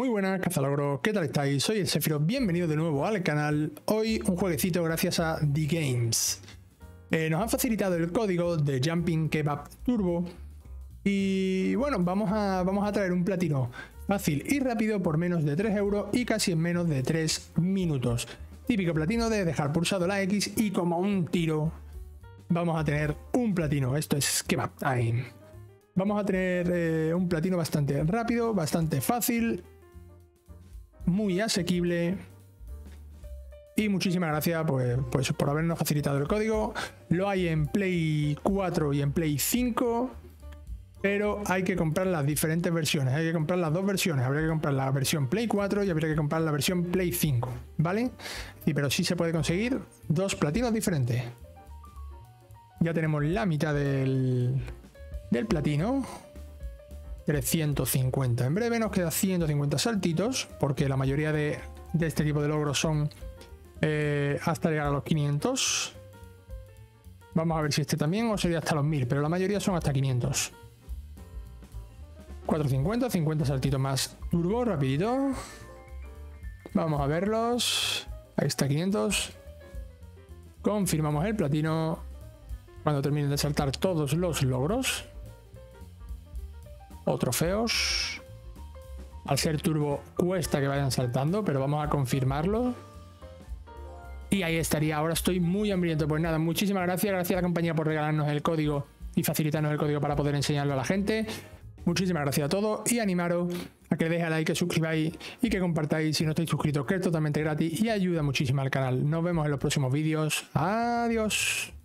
Muy buenas, cazalogros, ¿qué tal estáis? Soy el Sephiroth, bienvenido de nuevo al canal. Hoy un jueguecito gracias a The Games. Nos han facilitado el código de Jumping Kebab Turbo. Y bueno, vamos a traer un platino fácil y rápido por menos de 3 euros y casi en menos de 3 minutos. Típico platino de dejar pulsado la X y como un tiro vamos a tener un platino. Esto es Kebab Time. Vamos a tener un platino bastante rápido, bastante fácil, muy asequible. Y muchísimas gracias pues por habernos facilitado el código. Lo hay en Play 4 y en Play 5, pero hay que comprar las diferentes versiones. Hay que comprar las dos versiones. Habría que comprar la versión Play 4 y habría que comprar la versión Play 5, ¿vale? Sí, pero sí se puede conseguir dos platinos diferentes. Ya tenemos la mitad del platino, 350. En breve nos queda 150 saltitos, porque la mayoría de este tipo de logros son hasta llegar a los 500. Vamos a ver si este también o sería hasta los 1000, pero la mayoría son hasta 500. 450, 50 saltitos más turbo, rapidito. Vamos a verlos. Ahí está, 500. Confirmamos el platino cuando terminen de saltar todos los logros o trofeos. Al ser turbo cuesta que vayan saltando, pero vamos a confirmarlo. Y ahí estaría. Ahora estoy muy hambriento. Pues nada, muchísimas gracias. Gracias a la compañía por regalarnos el código y facilitarnos el código para poder enseñarlo a la gente. Muchísimas gracias a todos y animaros a que le dejéis like, que suscribáis y que compartáis si no estáis suscritos, que es totalmente gratis y ayuda muchísimo al canal. Nos vemos en los próximos vídeos. Adiós.